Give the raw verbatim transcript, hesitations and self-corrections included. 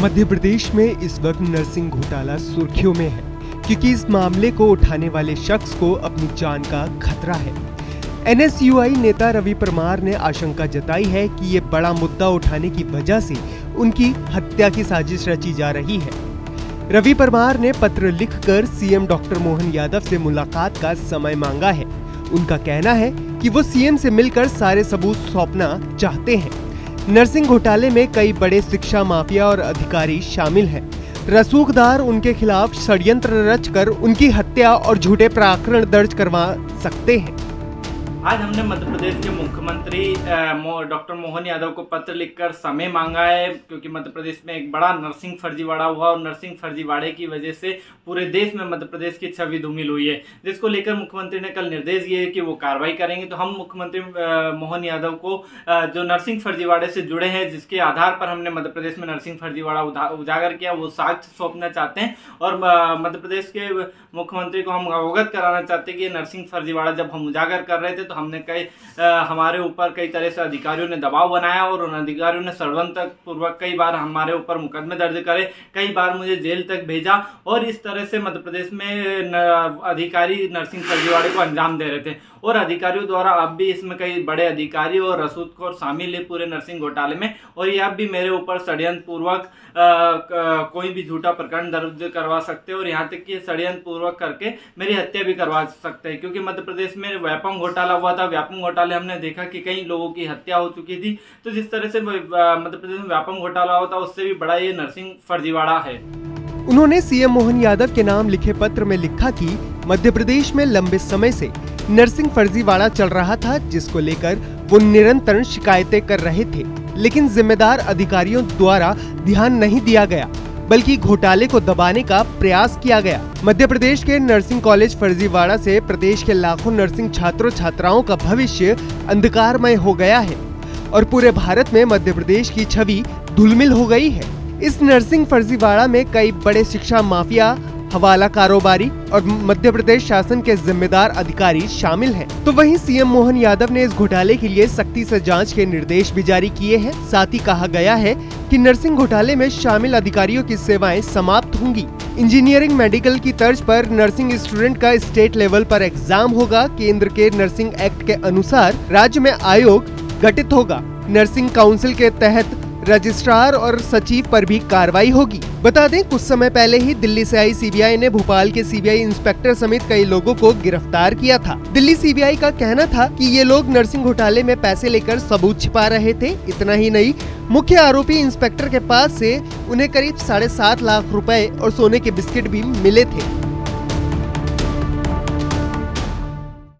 मध्य प्रदेश में इस वक्त नर्सिंग घोटाला सुर्खियों में है, क्योंकि इस मामले को उठाने वाले शख्स को अपनी जान का खतरा है। एन एस यू आई नेता रवि परमार ने आशंका जताई है कि ये बड़ा मुद्दा उठाने की वजह से उनकी हत्या की साजिश रची जा रही है। रवि परमार ने पत्र लिखकर C M doctor Mohan Yadav से मुलाकात का समय मांगा है। उनका कहना है कि वो सी एम से मिलकर सारे सबूत सौंपना चाहते हैं। नर्सिंग घोटाले में कई बड़े शिक्षा माफिया और अधिकारी शामिल हैं। रसूखदार उनके खिलाफ षड्यंत्र रचकर उनकी हत्या और झूठे प्रकरण दर्ज करवा सकते हैं। आज हमने मध्य प्रदेश के मुख्यमंत्री डॉक्टर मोहन यादव को पत्र लिखकर समय मांगा है, क्योंकि मध्य प्रदेश में एक बड़ा नर्सिंग फर्जीवाड़ा हुआ और नर्सिंग फर्जीवाड़े की वजह से पूरे देश में मध्य प्रदेश की छवि धूमिल हुई है, जिसको लेकर मुख्यमंत्री ने कल निर्देश दिए कि वो कार्रवाई करेंगे। तो हम मुख्यमंत्री मोहन यादव को जो नर्सिंग फर्जीवाड़े से जुड़े हैं, जिसके आधार पर हमने मध्य प्रदेश में नर्सिंग फर्जीवाड़ा उजागर किया, वो साक्ष्य सौंपना चाहते हैं और मध्य प्रदेश के मुख्यमंत्री को हम अवगत कराना चाहते हैं कि नर्सिंग फर्जीवाड़ा जब हम उजागर कर रहे थे तो हमने कई आ, हमारे ऊपर कई तरह से अधिकारियों ने दबाव बनाया और उन अधिकारियों ने षड्यंत्र पूर्वक कई बार हमारे ऊपर मुकदमे दर्ज करे, कई बार मुझे जेल तक भेजा और इस तरह से मध्य प्रदेश में न, अधिकारी नर्सिंग फर्जीवाड़े को अंजाम दे रहे थे। और अधिकारियों द्वारा अब भी इसमें कई बड़े अधिकारी और रसूखखोर शामिल है पूरे नर्सिंग घोटाले में, और ये अब भी मेरे ऊपर षड्यंत्र पूर्वक कोई भी झूठा प्रकरण दर्ज करवा सकते हैं और यहाँ तक कि षड्यंत्र पूर्वक करके मेरी हत्या भी करवा सकते हैं। क्योंकि मध्य प्रदेश में व्यापम घोटाला हुआ था, व्यापम घोटाले हमने देखा कि कई लोगों की हत्या हो चुकी थी। तो जिस तरह से मध्य प्रदेश में व्यापम घोटाला होता उससे भी बड़ा ये नर्सिंग फर्जीवाड़ा है। उन्होंने सी एम मोहन यादव के नाम लिखे पत्र में लिखा कि मध्य प्रदेश में लंबे समय से नर्सिंग फर्जीवाड़ा चल रहा था, जिसको लेकर वो निरंतर शिकायतें कर रहे थे, लेकिन जिम्मेदार अधिकारियों द्वारा ध्यान नहीं दिया गया, बल्कि घोटाले को दबाने का प्रयास किया गया। मध्य प्रदेश के नर्सिंग कॉलेज फर्जीवाड़ा से प्रदेश के लाखों नर्सिंग छात्रों छात्राओं का भविष्य अंधकारमय हो गया है और पूरे भारत में मध्य प्रदेश की छवि धूमिल हो गई है। इस नर्सिंग फर्जीवाड़ा में कई बड़े शिक्षा माफिया, हवाला कारोबारी और मध्य प्रदेश शासन के जिम्मेदार अधिकारी शामिल हैं। तो वहीं सी एम मोहन यादव ने इस घोटाले के लिए सख्ती से जांच के निर्देश भी जारी किए हैं। साथ ही कहा गया है कि नर्सिंग घोटाले में शामिल अधिकारियों की सेवाएं समाप्त होंगी। इंजीनियरिंग मेडिकल की तर्ज पर नर्सिंग स्टूडेंट का स्टेट लेवल पर एग्जाम होगा। केंद्र के नर्सिंग एक्ट के अनुसार राज्य में आयोग गठित होगा। नर्सिंग काउंसिल के तहत रजिस्ट्रार और सचिव पर भी कार्रवाई होगी। बता दें, कुछ समय पहले ही दिल्ली से आई सी बी आई ने भोपाल के सी बी आई इंस्पेक्टर समेत कई लोगों को गिरफ्तार किया था। दिल्ली सी बी आई का कहना था कि ये लोग नर्सिंग घोटाले में पैसे लेकर सबूत छिपा रहे थे। इतना ही नहीं, मुख्य आरोपी इंस्पेक्टर के पास से उन्हें करीब साढ़े सात लाख रुपए और सोने के बिस्किट भी मिले थे।